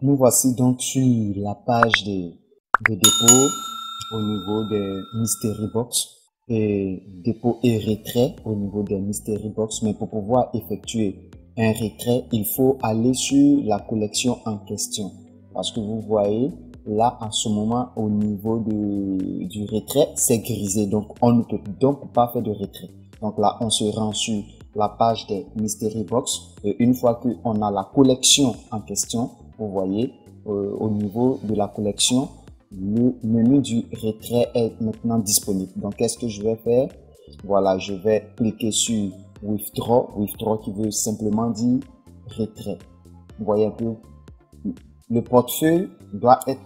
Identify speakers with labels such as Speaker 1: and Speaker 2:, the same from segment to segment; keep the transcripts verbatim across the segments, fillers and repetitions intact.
Speaker 1: nous voici donc sur la page de, de dépôt au niveau des Mystery Box et dépôt et retrait au niveau des Mystery Box. Mais pour pouvoir effectuer un retrait, il faut aller sur la collection en question. Parce que vous voyez, là, en ce moment, au niveau de, du retrait, c'est grisé. Donc, on ne peut donc pas faire de retrait. Donc là, on se rend sur la page des Mystery Box. Et une fois qu'on a la collection en question, vous voyez, euh, au niveau de la collection, le menu du retrait est maintenant disponible. Donc, qu'est-ce que je vais faire? Voilà, je vais cliquer sur Withdraw. Withdraw qui veut simplement dire retrait. Vous voyez un peu? Le portefeuille doit être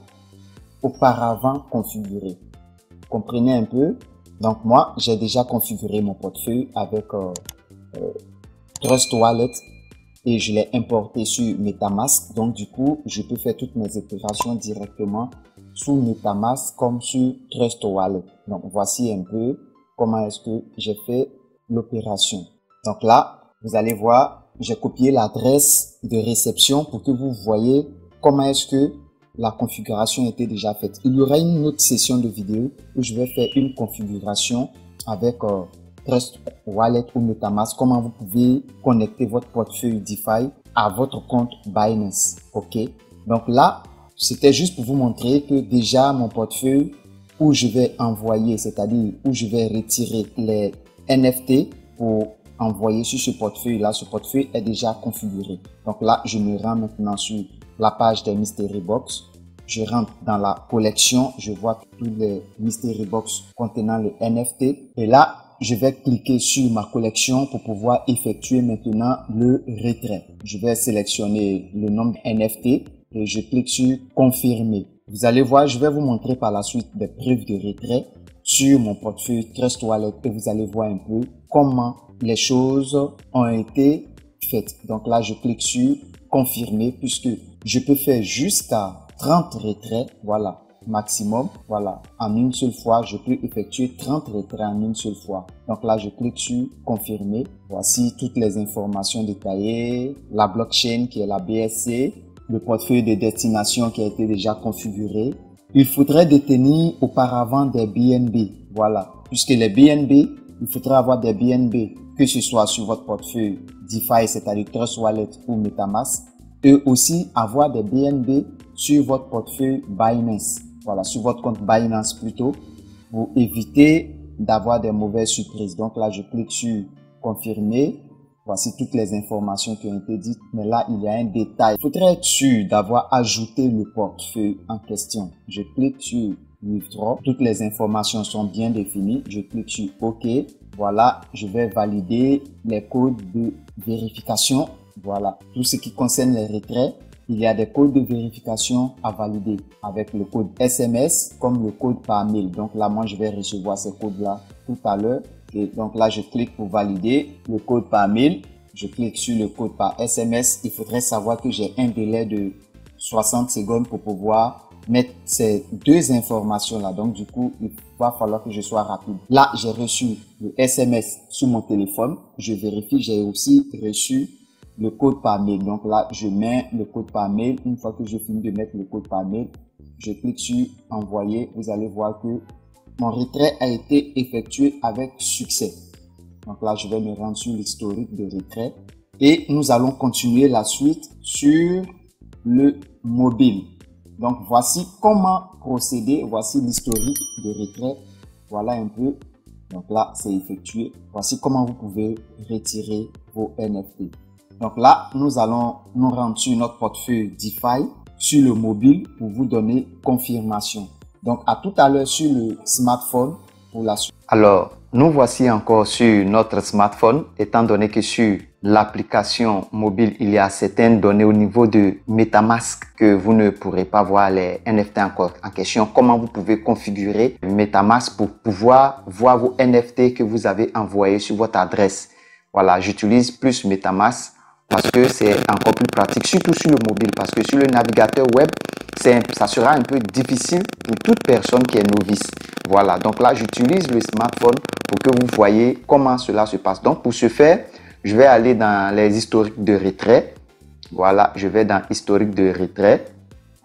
Speaker 1: auparavant configuré. Comprenez un peu? Donc, moi, j'ai déjà configuré mon portefeuille avec euh, euh, Trust Wallet et je l'ai importé sur MetaMask. Donc, du coup, je peux faire toutes mes opérations directement sous MetaMask comme sur Trust Wallet. Donc, voici un peu comment est-ce que j'ai fait l'opération. Donc là, vous allez voir, j'ai copié l'adresse de réception pour que vous voyez comment est-ce que la configuration était déjà faite. Il y aura une autre session de vidéo où je vais faire une configuration avec euh, Trust Wallet ou MetaMask, comment vous pouvez connecter votre portefeuille DeFi à votre compte Binance. Ok, donc là, c'était juste pour vous montrer que déjà mon portefeuille où je vais envoyer, c'est-à-dire où je vais retirer les N F T pour envoyer sur ce portefeuille là, ce portefeuille est déjà configuré. Donc là, je me rends maintenant sur la page des Mystery Box. Je rentre dans la collection, je vois tous les Mystery Box contenant les N F T. Et là, je vais cliquer sur ma collection pour pouvoir effectuer maintenant le retrait. Je vais sélectionner le nombre de N F T et je clique sur confirmer. Vous allez voir, je vais vous montrer par la suite des preuves de retrait sur mon portefeuille Trust Wallet et vous allez voir un peu comment les choses ont été faites. Donc là, je clique sur confirmer puisque je peux faire jusqu'à trente retraits, voilà, maximum, voilà, en une seule fois, je peux effectuer trente retraits en une seule fois. Donc là, je clique sur confirmer. Voici toutes les informations détaillées, la blockchain qui est la B S C, le portefeuille de destination qui a été déjà configuré. Il faudrait détenir auparavant des B N B, voilà, puisque les B N B, il faudrait avoir des B N B, que ce soit sur votre portefeuille DeFi, c'est-à-dire Trust Wallet ou MetaMask, et aussi avoir des B N B sur votre portefeuille Binance, voilà, sur votre compte Binance plutôt, pour éviter d'avoir des mauvaises surprises. Donc là, je clique sur confirmer. Voici toutes les informations qui ont été dites, mais là, il y a un détail. Il faudrait être sûr d'avoir ajouté le portefeuille en question. Je clique sur Withdraw. Toutes les informations sont bien définies. Je clique sur OK. Voilà, je vais valider les codes de vérification. Voilà, tout ce qui concerne les retraits, il y a des codes de vérification à valider avec le code S M S comme le code par mail. Donc là, moi, je vais recevoir ces codes-là tout à l'heure. Et donc là, je clique pour valider le code par mail. Je clique sur le code par S M S. Il faudrait savoir que j'ai un délai de soixante secondes pour pouvoir mettre ces deux informations-là. Donc, du coup, il va falloir que je sois rapide. Là, j'ai reçu le S M S sur mon téléphone. Je vérifie, j'ai aussi reçu le code par mail. Donc là, je mets le code par mail. Une fois que je finis de mettre le code par mail, je clique sur envoyer. Vous allez voir que mon retrait a été effectué avec succès. Donc là, je vais me rendre sur l'historique de retrait et nous allons continuer la suite sur le mobile. Donc voici comment procéder. Voici l'historique de retrait. Voilà un peu. Donc là, c'est effectué. Voici comment vous pouvez retirer vos N F T. Donc là, nous allons nous rendre sur notre portefeuille DeFi sur le mobile pour vous donner confirmation. Donc, à tout à l'heure sur le smartphone pour la suite. Alors, nous voici encore sur notre smartphone, étant donné que sur l'application mobile, il y a certaines données au niveau de MetaMask que vous ne pourrez pas voir les N F T encore en question. Comment vous pouvez configurer MetaMask pour pouvoir voir vos N F T que vous avez envoyés sur votre adresse. Voilà, j'utilise plus MetaMask parce que c'est encore plus pratique, surtout sur le mobile, parce que sur le navigateur web, ça sera un peu difficile pour toute personne qui est novice. Voilà, donc là, j'utilise le smartphone pour que vous voyez comment cela se passe. Donc, pour ce faire, je vais aller dans les historiques de retrait. Voilà, je vais dans historique de retrait.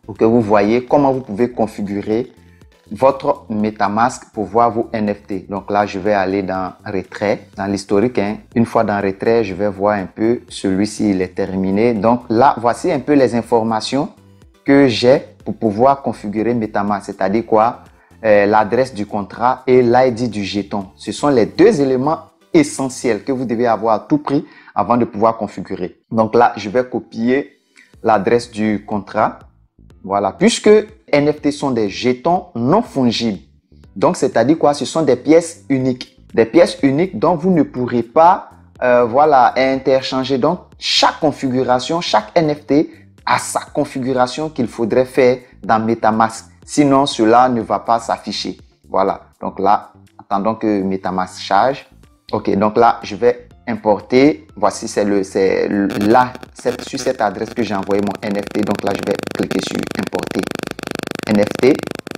Speaker 2: pour que vous voyez comment vous pouvez configurer votre MetaMask pour voir vos N F T. Donc là, je vais aller dans retrait, dans l'historique. Hein. Une fois dans retrait, je vais voir un peu celui-ci, il est terminé. Donc là, voici un peu les informations que j'ai pour pouvoir configurer MetaMask, c'est-à-dire quoi? Euh, l'adresse du contrat et l'I D du jeton. Ce sont les deux éléments essentiels que vous devez avoir à tout prix avant de pouvoir configurer. Donc là, je vais copier l'adresse du contrat. Voilà, puisque N F T sont des jetons non fongibles. Donc, c'est-à-dire quoi? Ce sont des pièces uniques. Des pièces uniques dont vous ne pourrez pas euh, voilà, interchanger. Donc, chaque configuration, chaque N F T a sa configuration qu'il faudrait faire dans MetaMask. Sinon, cela ne va pas s'afficher. Voilà. Donc là, attendons que MetaMask charge. Ok, donc là, je vais importer. Voici, c'est le, c'est là, c'est sur cette adresse que j'ai envoyé mon N F T. Donc là, je vais cliquer sur importer N F T.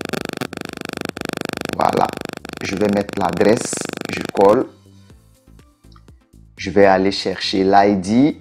Speaker 2: Voilà. Je vais mettre l'adresse. Je colle. Je vais aller chercher l'I D.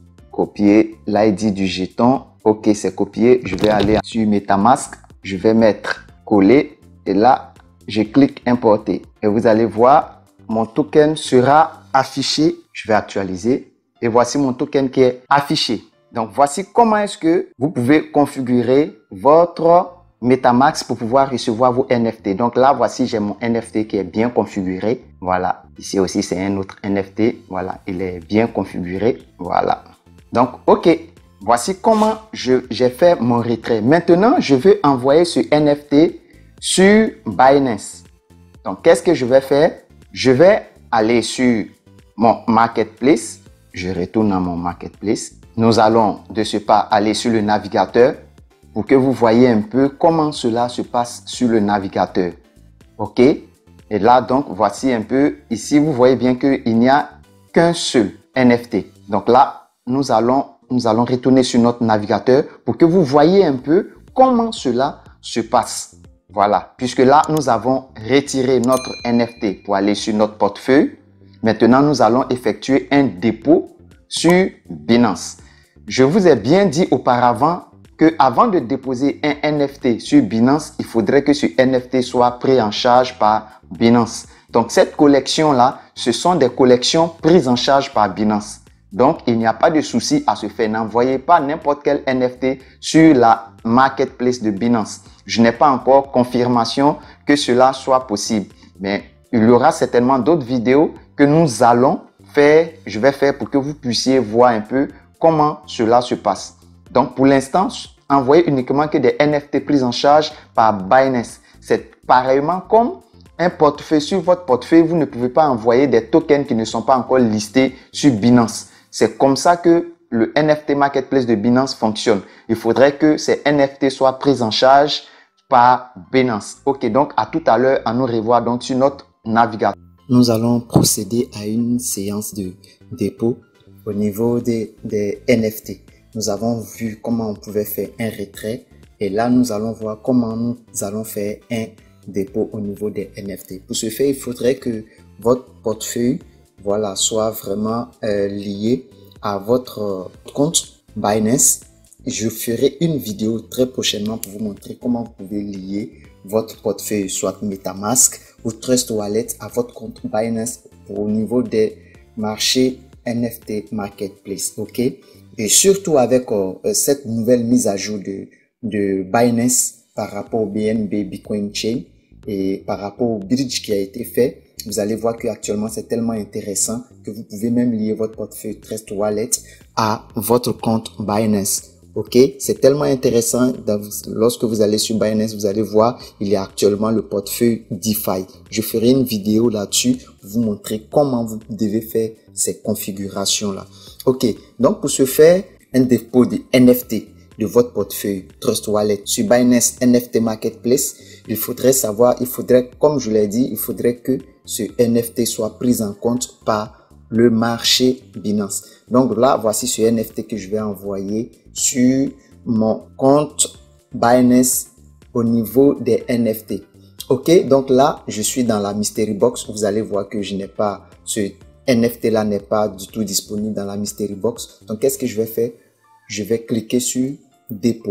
Speaker 2: Copier l'I D du jeton. Ok, c'est copié. Je vais aller sur MetaMask. Je vais mettre coller. Et là, je clique importer. Et vous allez voir, mon token sera affiché. Je vais actualiser. Et voici mon token qui est affiché. Donc, voici comment est-ce que vous pouvez configurer votre MetaMask pour pouvoir recevoir vos N F T. Donc là, voici, j'ai mon N F T qui est bien configuré. Voilà. Ici aussi, c'est un autre N F T. Voilà. Il est bien configuré. Voilà. Donc, OK. Voici comment j'ai fait mon retrait. Maintenant, je veux envoyer ce N F T sur Binance. Donc, qu'est-ce que je vais faire? Je vais aller sur mon Marketplace. Je retourne dans mon Marketplace. Nous allons de ce pas aller sur le navigateur pour que vous voyez un peu comment cela se passe sur le navigateur. OK? Et là, donc, voici un peu. Ici, vous voyez bien qu'il n'y a qu'un seul N F T. Donc là, nous allons, nous allons retourner sur notre navigateur pour que vous voyez un peu comment cela se passe. Voilà. Puisque là, nous avons retiré notre N F T pour aller sur notre portefeuille. Maintenant, nous allons effectuer un dépôt sur Binance. Je vous ai bien dit auparavant que avant de déposer un N F T sur Binance, il faudrait que ce N F T soit pris en charge par Binance. Donc, cette collection-là, ce sont des collections prises en charge par Binance. Donc, il n'y a pas de souci à se faire. N'envoyez pas n'importe quel N F T sur la marketplace de Binance. Je n'ai pas encore confirmation que cela soit possible. Mais il y aura certainement d'autres vidéos que nous allons faire, je vais faire pour que vous puissiez voir un peu comment cela se passe. Donc, pour l'instant, envoyez uniquement que des N F T pris en charge par Binance. C'est pareillement comme un portefeuille. Sur votre portefeuille, vous ne pouvez pas envoyer des tokens qui ne sont pas encore listés sur Binance. C'est comme ça que le N F T Marketplace de Binance fonctionne. Il faudrait que ces N F T soient pris en charge par Binance. Ok, donc à tout à l'heure, à nous revoir donc sur notre navigateur.
Speaker 1: Nous allons procéder à une séance de dépôt au niveau des, des N F T. Nous avons vu comment on pouvait faire un retrait et là, nous allons voir comment nous allons faire un dépôt au niveau des N F T. Pour ce faire, il faudrait que votre portefeuille voilà, soit vraiment euh, lié à votre compte Binance. Je ferai une vidéo très prochainement pour vous montrer comment vous pouvez lier votre portefeuille, soit MetaMask ou Trust Wallet, à votre compte Binance au niveau des marchés N F T Marketplace. OK? Et surtout avec euh, cette nouvelle mise à jour de, de Binance par rapport au B N B Bitcoin Chain et par rapport au bridge qui a été fait, vous allez voir qu'actuellement c'est tellement intéressant que vous pouvez même lier votre portefeuille Trust Wallet à votre compte Binance. Ok, c'est tellement intéressant. Lorsque vous allez sur Binance, vous allez voir, il y a actuellement le portefeuille DeFi. Je ferai une vidéo là-dessus pour vous montrer comment vous devez faire ces configurations-là. Ok, donc pour ce faire, un dépôt de N F T de votre portefeuille Trust Wallet sur Binance N F T Marketplace, il faudrait savoir, il faudrait, comme je l'ai dit, il faudrait que ce N F T soit pris en compte par le marché Binance. Donc là, voici ce N F T que je vais envoyer sur mon compte Binance au niveau des N F T. Ok, donc là, je suis dans la Mystery Box. Vous allez voir que je n'ai pas, ce N F T là n'est pas du tout disponible dans la Mystery Box. Donc, qu'est-ce que je vais faire? Je vais cliquer sur dépôt.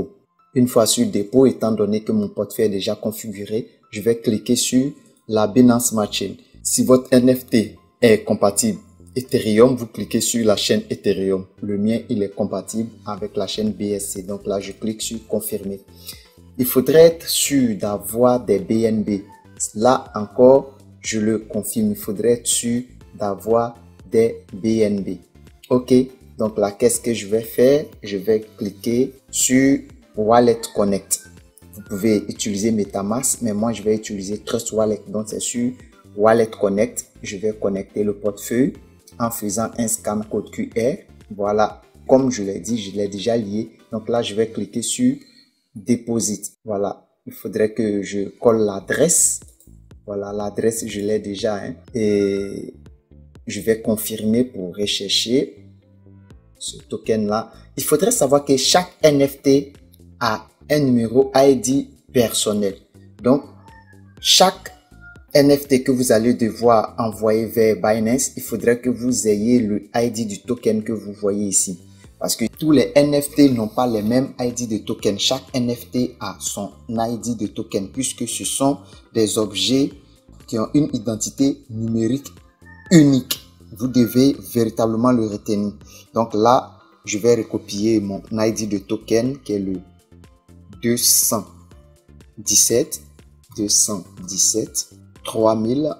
Speaker 1: Une fois sur dépôt, étant donné que mon portefeuille est déjà configuré, je vais cliquer sur la Binance Smart Chain. Si votre N F T est compatible Ethereum, vous cliquez sur la chaîne Ethereum. Le mien, il est compatible avec la chaîne B S C. Donc là, je clique sur confirmer. Il faudrait être sûr d'avoir des B N B. Là encore, je le confirme. Il faudrait être sûr d'avoir des B N B. OK. Donc là, qu'est-ce que je vais faire? Je vais cliquer sur Wallet Connect. Vous pouvez utiliser MetaMask, mais moi, je vais utiliser Trust Wallet. Donc, c'est sur Wallet Connect. Je vais connecter le portefeuille en faisant un scan code Q R. Voilà, comme je l'ai dit, je l'ai déjà lié. Donc là, je vais cliquer sur Deposit. Voilà, il faudrait que je colle l'adresse. Voilà, l'adresse, je l'ai déjà. Hein. Et je vais confirmer pour rechercher ce token-là. Il faudrait savoir que chaque N F T a un numéro I D personnel. Donc, chaque N F T que vous allez devoir envoyer vers Binance, il faudrait que vous ayez le I D du token que vous voyez ici. Parce que tous les N F T n'ont pas les mêmes I D de token. Chaque N F T a son I D de token puisque ce sont des objets qui ont une identité numérique unique. Vous devez véritablement le retenir. Donc là, je vais recopier mon I D de token qui est le deux cent dix-sept, deux cent dix-sept, trois mille,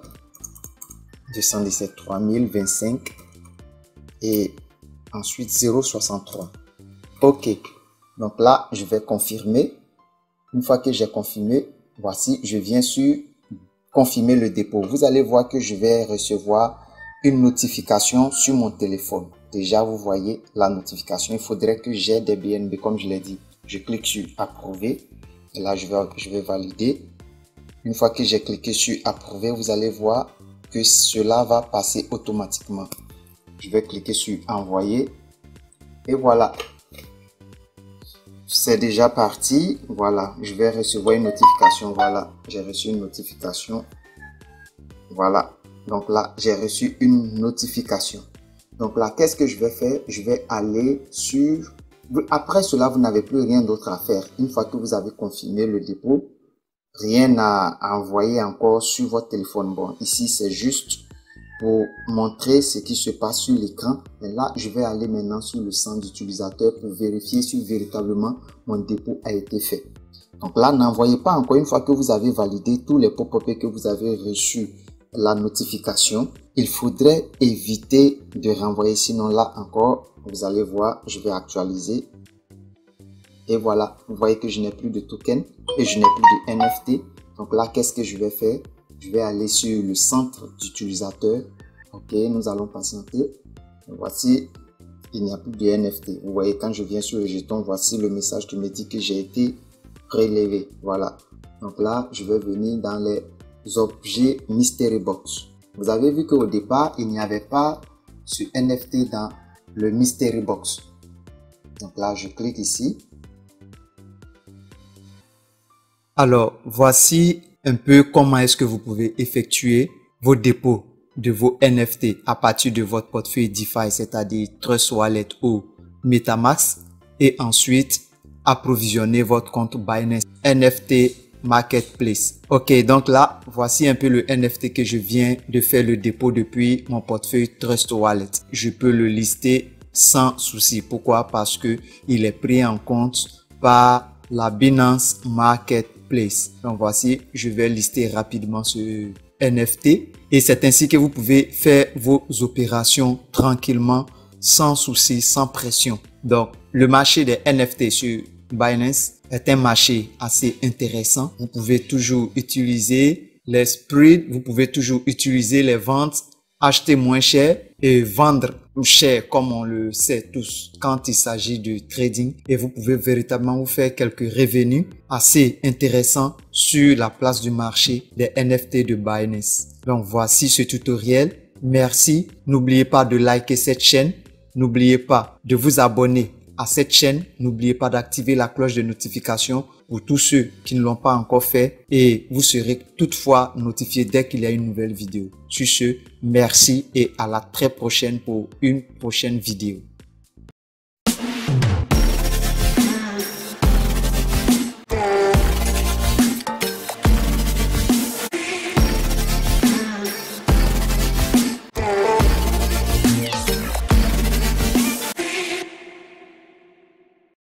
Speaker 1: deux cent dix-sept, trois mille vingt-cinq et ensuite zéro soixante-trois. OK. Donc là, je vais confirmer. Une fois que j'ai confirmé, voici, je viens sur confirmer le dépôt. Vous allez voir que je vais recevoir une notification sur mon téléphone. Déjà, vous voyez la notification. Il faudrait que j'ai des B N B comme je l'ai dit. Je clique sur approuver. Et là, je vais, je vais valider. Une fois que j'ai cliqué sur approuver, vous allez voir que cela va passer automatiquement. Je vais cliquer sur envoyer. Et voilà. C'est déjà parti. Voilà. Je vais recevoir une notification. Voilà. J'ai reçu une notification. Voilà. Donc là, j'ai reçu une notification. Donc là, qu'est-ce que je vais faire? Je vais aller sur... Après cela, vous n'avez plus rien d'autre à faire. Une fois que vous avez confirmé le dépôt, rien à envoyer encore sur votre téléphone. Bon, ici, c'est juste pour montrer ce qui se passe sur l'écran. Et là, je vais aller maintenant sur le centre d'utilisateur pour vérifier si véritablement mon dépôt a été fait. Donc là, n'envoyez pas encore une fois que vous avez validé tous les pop-up que vous avez reçus la notification. Il faudrait éviter de renvoyer, sinon là encore, vous allez voir, je vais actualiser. Et voilà, vous voyez que je n'ai plus de token et je n'ai plus de N F T. Donc là, qu'est-ce que je vais faire? Je vais aller sur le centre d'utilisateur. OK, nous allons patienter. Voici, il n'y a plus de N F T. Vous voyez, quand je viens sur le jeton, voici le message qui me dit que j'ai été prélevé. Voilà. Donc là, je vais venir dans les objets Mystery Box. Vous avez vu qu'au départ, il n'y avait pas ce N F T dans le Mystery Box. Donc là, je clique ici.
Speaker 3: Alors, voici un peu comment est-ce que vous pouvez effectuer vos dépôts de vos N F T à partir de votre portefeuille DeFi, c'est-à-dire Trust Wallet ou MetaMask, et ensuite approvisionner votre compte Binance N F T Marketplace. Ok, donc là, voici un peu le N F T que je viens de faire le dépôt depuis mon portefeuille Trust Wallet. Je peux le lister sans souci. Pourquoi? Parce que il est pris en compte par la Binance Marketplace. Donc voici, je vais lister rapidement ce N F T et c'est ainsi que vous pouvez faire vos opérations tranquillement, sans souci, sans pression. Donc, le marché des N F T sur Binance est un marché assez intéressant. Vous pouvez toujours utiliser les spreads, vous pouvez toujours utiliser les ventes, acheter moins cher et vendre cher comme on le sait tous quand il s'agit de trading, et vous pouvez véritablement vous faire quelques revenus assez intéressants sur la place du marché des N F T de Binance. Donc voici ce tutoriel. Merci. N'oubliez pas de liker cette chaîne. N'oubliez pas de vous abonner à cette chaîne. N'oubliez pas d'activer la cloche de notification pour tous ceux qui ne l'ont pas encore fait, et vous serez toutefois notifié dès qu'il y a une nouvelle vidéo. Sur ce, merci et à la très prochaine pour une prochaine vidéo.